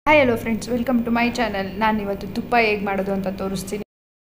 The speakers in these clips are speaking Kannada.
Hi hello friends, welcome to my channel. ನಾನು ಇವತ್ತು ತುಪ್ಪ ಹೇಗೆ ಮಾಡೋದು ಅಂತ ತೋರಿಸ್ತೀನಿ.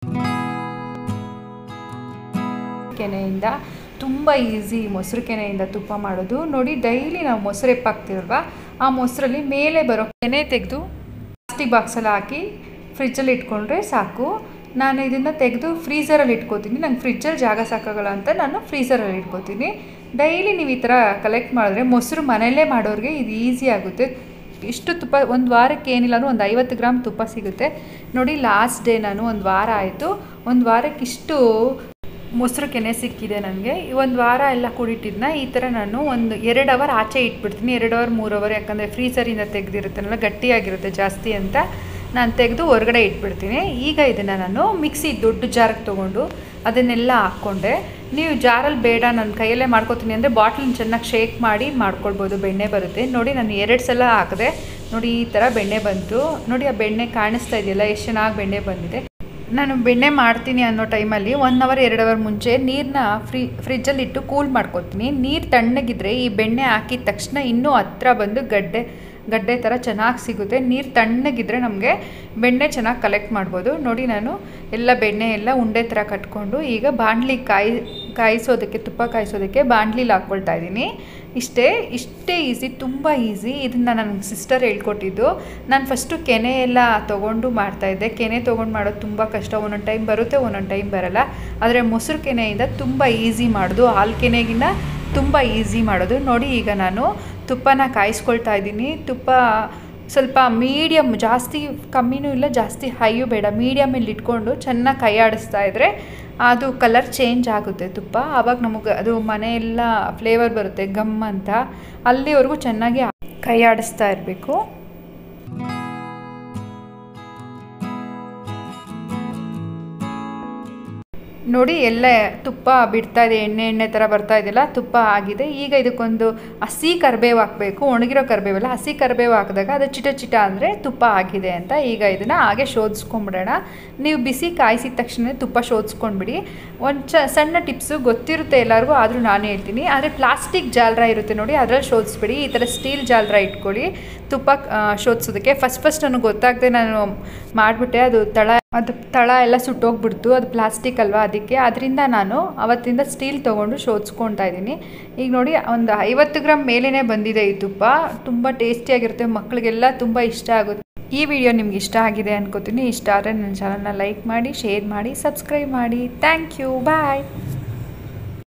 ಕೆನೆಯಿಂದ ತುಂಬ ಈಸಿ ಮೊಸರು ಕೆನೆಯಿಂದ ತುಪ್ಪ ಮಾಡೋದು. ನೋಡಿ, ಡೈಲಿ ನಾವು ಮೊಸರು ಎಪ್ಪಾಕ್ತೀವಲ್ವ, ಆ ಮೊಸರಲ್ಲಿ ಮೇಲೆ ಬರೋ ಕೆನೆ ತೆಗೆದು ಪ್ಲಾಸ್ಟಿಕ್ ಬಾಕ್ಸಲ್ಲಿ ಹಾಕಿ ಫ್ರಿಜ್ಜಲ್ಲಿ ಇಟ್ಕೊಂಡ್ರೆ ಸಾಕು. ನಾನು ಇದನ್ನು ತೆಗೆದು ಫ್ರೀಝರಲ್ಲಿ ಇಟ್ಕೋತೀನಿ. ನಂಗೆ ಫ್ರಿಜ್ಜಲ್ಲಿ ಜಾಗ ಸಾಕಾಗಲ್ಲ ಅಂತ ನಾನು ಫ್ರೀಝರಲ್ಲಿ ಇಟ್ಕೋತೀನಿ. ಡೈಲಿ ನೀವು ಈ ಥರ ಕಲೆಕ್ಟ್ ಮಾಡಿದ್ರೆ ಮೊಸರು ಮನೆಯಲ್ಲೇ ಮಾಡೋರಿಗೆ ಇದು ಈಸಿ ಆಗುತ್ತೆ. ಇಷ್ಟು ತುಪ್ಪ ಒಂದು ವಾರಕ್ಕೆ ಏನಿಲ್ಲ ಒಂದು 50 ಗ್ರಾಮ್ ತುಪ್ಪ ಸಿಗುತ್ತೆ. ನೋಡಿ, ಲಾಸ್ಟ್ ಡೇ ನಾನು ಒಂದು ವಾರ ಆಯಿತು, ಒಂದು ವಾರಕ್ಕೆ ಇಷ್ಟು ಮೊಸರು ಕೆನೆ ಸಿಕ್ಕಿದೆ ನನಗೆ. ಒಂದು ವಾರ ಎಲ್ಲ ಕೂಡಿಟ್ಟಿದ್ದನ್ನ ಈ ಥರ ನಾನು ಒಂದು 2 ಅವರ್ ಆಚೆ ಇಟ್ಬಿಡ್ತೀನಿ. 2 ಅವರ್ 3 ಅವರ್, ಯಾಕಂದರೆ ಫ್ರೀಝರಿಂದ ತೆಗೆದಿರುತ್ತಲ್ಲ, ಗಟ್ಟಿಯಾಗಿರುತ್ತೆ ಜಾಸ್ತಿ ಅಂತ ನಾನು ತೆಗೆದು ಹೊರಗಡೆ ಇಟ್ಬಿಡ್ತೀನಿ. ಈಗ ಇದನ್ನು ನಾನು ಮಿಕ್ಸಿ ದೊಡ್ಡ ಜಾರಿಗೆ ತೊಗೊಂಡು ಅದನ್ನೆಲ್ಲ ಹಾಕ್ಕೊಂಡೆ. ನೀವು ಜಾರಲ್ಲಿ ಬೇಡ, ನನ್ನ ಕೈಯಲ್ಲೇ ಮಾಡ್ಕೊತೀನಿ ಅಂದರೆ ಬಾಟ್ಲನ್ನ ಚೆನ್ನಾಗಿ ಶೇಕ್ ಮಾಡಿ ಮಾಡ್ಕೊಳ್ಬೋದು, ಬೆಣ್ಣೆ ಬರುತ್ತೆ. ನೋಡಿ, ನಾನು 2 ಸಲ ಹಾಕಿದೆ. ನೋಡಿ, ಈ ಥರ ಬೆಣ್ಣೆ ಬಂತು. ನೋಡಿ, ಆ ಬೆಣ್ಣೆ ಕಾಣಿಸ್ತಾ ಇದೆಯಲ್ಲ, ಎಷ್ಟು ಚೆನ್ನಾಗಿ ಬೆಣ್ಣೆ ಬಂದಿದೆ. ನಾನು ಬೆಣ್ಣೆ ಮಾಡ್ತೀನಿ ಅನ್ನೋ ಟೈಮಲ್ಲಿ 1 ಅವರ್ 2 ಅವರ್ ಮುಂಚೆ ನೀರನ್ನ ಫ್ರಿಜ್ಜಲ್ಲಿಟ್ಟು ಕೂಲ್ ಮಾಡ್ಕೊತೀನಿ. ನೀರು ತಣ್ಣಗಿದ್ರೆ ಈ ಬೆಣ್ಣೆ ಹಾಕಿದ ತಕ್ಷಣ ಇನ್ನೂ ಹತ್ರ ಬಂದು ಗಡ್ಡೆ ಥರ ಚೆನ್ನಾಗಿ ಸಿಗುತ್ತೆ. ನೀರು ತಣ್ಣಗಿದ್ರೆ ನಮಗೆ ಬೆಣ್ಣೆ ಚೆನ್ನಾಗಿ ಕಲೆಕ್ಟ್ ಮಾಡ್ಬೋದು. ನೋಡಿ, ನಾನು ಎಲ್ಲ ಬೆಣ್ಣೆ ಎಲ್ಲ ಉಂಡೆ ಥರ ಕಟ್ಕೊಂಡು ಈಗ ಬಾಣಲಿ ಕಾಯಿಸೋದಕ್ಕೆ, ತುಪ್ಪ ಕಾಯಿಸೋದಕ್ಕೆ ಬಾಣಲಿಲಿ ಹಾಕ್ಕೊಳ್ತಾ ಇದ್ದೀನಿ. ಇಷ್ಟೇ ಈಸಿ, ತುಂಬ ಈಸಿ. ಇದನ್ನು ನನ್ನ ಸಿಸ್ಟರ್ ಹೇಳ್ಕೊಟ್ಟಿದ್ದು. ನಾನು ಫಸ್ಟು ಕೆನೆ ಎಲ್ಲ ತೊಗೊಂಡು ಮಾಡ್ತಾಯಿದ್ದೆ. ಕೆನೆ ತೊಗೊಂಡು ಮಾಡೋದು ತುಂಬ ಕಷ್ಟ. ಒಂದೊಂದು ಟೈಮ್ ಬರುತ್ತೆ, ಒಂದೊಂದು ಟೈಮ್ ಬರಲ್ಲ. ಆದರೆ ಮೊಸರು ಕೆನೆಯಿಂದ ತುಂಬ ಈಸಿ ಮಾಡೋದು, ಹಾಲು ಕೆನೆಗಿನ್ನ ತುಂಬ ಈಸಿ ಮಾಡೋದು. ನೋಡಿ, ಈಗ ನಾನು ತುಪ್ಪನ ಕಾಯಿಸ್ಕೊಳ್ತಾ ಇದ್ದೀನಿ. ತುಪ್ಪ ಸ್ವಲ್ಪ ಮೀಡಿಯಮ್, ಜಾಸ್ತಿ ಕಮ್ಮಿನೂ ಇಲ್ಲ, ಜಾಸ್ತಿ ಹೈಯೂ ಬೇಡ, ಮೀಡಿಯಮಲ್ಲಿ ಇಟ್ಕೊಂಡು ಚೆನ್ನಾಗಿ ಕೈ ಆಡಿಸ್ತಾ ಇದ್ದರೆ ಅದು ಕಲರ್ ಚೇಂಜ್ ಆಗುತ್ತೆ ತುಪ್ಪ. ಆವಾಗ ನಮಗೆ ಅದು ಮನೆಯೆಲ್ಲ ಫ್ಲೇವರ್ ಬರುತ್ತೆ, ಗಮ್ ಅಂತ. ಅಲ್ಲಿವರೆಗೂ ಚೆನ್ನಾಗಿ ಕೈ ಆಡಿಸ್ತಾ ಇರಬೇಕು. ನೋಡಿ, ಎಲ್ಲ ತುಪ್ಪ ಬಿಡ್ತಾ ಇದೆ, ಎಣ್ಣೆ ಥರ ಬರ್ತಾ ಇದೆಯಲ್ಲ, ತುಪ್ಪ ಆಗಿದೆ. ಈಗ ಇದಕ್ಕೊಂದು ಹಸಿ ಕರಿಬೇವು ಹಾಕಬೇಕು. ಒಣಗಿರೋ ಕರಿಬೇವಲ್ಲ, ಹಸಿ ಕರಿಬೇವು ಹಾಕಿದಾಗ ಅದು ಚಿಟ ಅಂದರೆ ತುಪ್ಪ ಆಗಿದೆ ಅಂತ. ಈಗ ಇದನ್ನು ಹಾಗೆ ಶೋಧಿಸ್ಕೊಂಬಿಡೋಣ. ನೀವು ಬಿಸಿ ಕಾಯಿಸಿದ ತಕ್ಷಣ ತುಪ್ಪ ಶೋಧಿಸ್ಕೊಂಡ್ಬಿಡಿ. ಒಂದು ಸಣ್ಣ ಟಿಪ್ಸು ಗೊತ್ತಿರುತ್ತೆ ಎಲ್ಲರಿಗೂ, ಆದರೂ ನಾನು ಹೇಳ್ತೀನಿ. ಆದರೆ ಪ್ಲಾಸ್ಟಿಕ್ ಜಾಲರ ಇರುತ್ತೆ ನೋಡಿ, ಅದರಲ್ಲಿ ಶೋಧಿಸ್ಬಿಡಿ. ಈ ಥರ ಸ್ಟೀಲ್ ಜಾಲರ ಇಟ್ಕೊಳ್ಳಿ ತುಪ್ಪ ಶೋಧಿಸೋದಕ್ಕೆ. ಫಸ್ಟ್ ನನಗೆ ಗೊತ್ತಾಗದೆ ನಾನು ಮಾಡಿಬಿಟ್ಟೆ. ಅದು ತಳ ಎಲ್ಲ ಸುಟ್ಟೋಗ್ಬಿಡ್ತು, ಅದು ಪ್ಲಾಸ್ಟಿಕ್ ಅಲ್ವಾ, ಅದರಿಂದ ನಾನು ಅವತ್ತಿಂದ ಸ್ಟೀಲ್ ತೊಗೊಂಡು ಶೋಧಿಸ್ಕೊಳ್ತಾ ಇದ್ದೀನಿ. ಈಗ ನೋಡಿ, ಒಂದು 50 ಗ್ರಾಮ್ ಮೇಲೇ ಬಂದಿದೆ ಈ ತುಪ್ಪ. ತುಂಬ ಟೇಸ್ಟಿಯಾಗಿರುತ್ತೆ, ಮಕ್ಕಳಿಗೆಲ್ಲ ತುಂಬ ಇಷ್ಟ ಆಗುತ್ತೆ. ಈ ವಿಡಿಯೋ ನಿಮ್ಗೆ ಇಷ್ಟ ಆಗಿದೆ ಅನ್ಕೋತೀನಿ. ಇಷ್ಟ ಆದರೆ ನನ್ನ ಚಾನಲ್ನ ಲೈಕ್ ಮಾಡಿ, ಶೇರ್ ಮಾಡಿ, ಸಬ್ಸ್ಕ್ರೈಬ್ ಮಾಡಿ. Thank you, bye.